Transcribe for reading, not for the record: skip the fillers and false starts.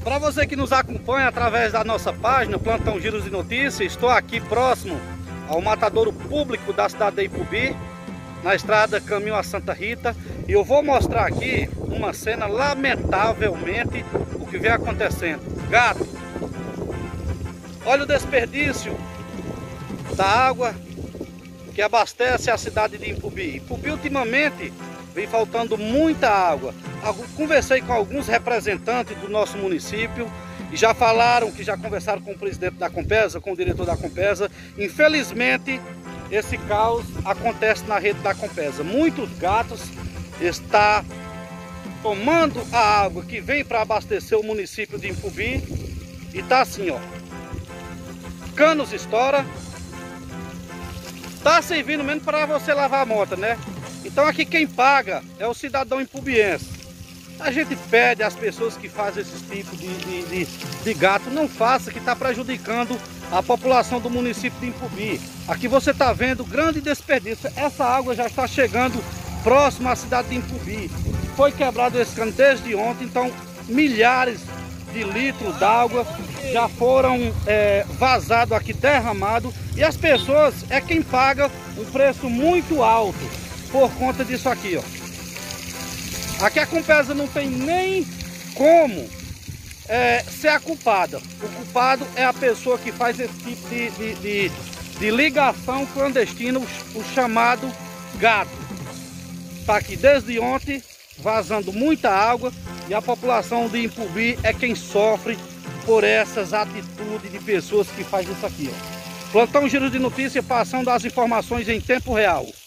Para você que nos acompanha através da nossa página Plantão Giros de Notícias, estou aqui próximo ao matadouro público da cidade de Ipubi, na estrada caminho a Santa Rita, e eu vou mostrar aqui uma cena, lamentavelmente, o que vem acontecendo. Gato, olha o desperdício da água que abastece a cidade de Ipubi. Ipubi ultimamente vem faltando muita água. Conversei com alguns representantes do nosso município e já falaram que já conversaram com o presidente da Compesa, com o diretor da Compesa. Infelizmente, esse caos acontece na rede da Compesa. Muitos gatos estão tomando a água que vem para abastecer o município de Ipubi e está assim, ó. Canos estoura. Está servindo mesmo para você lavar a moto, né? Então aqui quem paga é o cidadão impubiense. A gente pede às pessoas que fazem esse tipo de gato, não faça, que está prejudicando a população do município de Ipubi. Aqui você está vendo grande desperdício. Essa água já está chegando próximo à cidade de Ipubi. Foi quebrado esse cano desde ontem, então milhares de litros d'água já foram vazados aqui, derramados. E as pessoas é quem paga um preço muito alto por conta disso aqui, ó. Aqui a Compesa não tem nem como ser a culpada. O culpado é a pessoa que faz esse tipo de ligação clandestina, o chamado gato. Está aqui desde ontem, vazando muita água, e a população de Ipubi é quem sofre por essas atitudes de pessoas que fazem isso aqui, ó. Plantão Giros de Notícias, passando as informações em tempo real.